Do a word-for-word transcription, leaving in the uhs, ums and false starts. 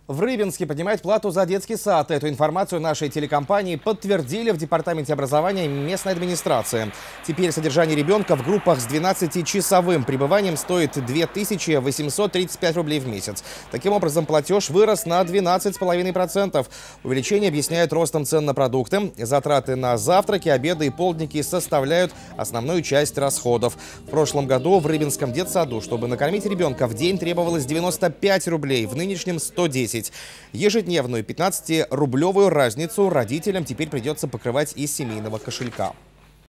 В Рыбинске поднимают плату за детский сад. Эту информацию нашей телекомпании подтвердили в Департаменте образования местной администрации. Теперь содержание ребенка в группах с двенадцатичасовым пребыванием стоит две тысячи восемьсот тридцать пять рублей в месяц. Таким образом, платеж вырос на двенадцать целых пять десятых процента. Увеличение объясняют ростом цен на продукты. Затраты на завтраки, обеды и полдники составляют основную часть расходов. В прошлом году в Рыбинском детсаду, чтобы накормить ребенка в день, требовалось девяносто пять рублей, в нынешнем сто десять. Ежедневную пятнадцатирублевую разницу родителям теперь придется покрывать из семейного кошелька.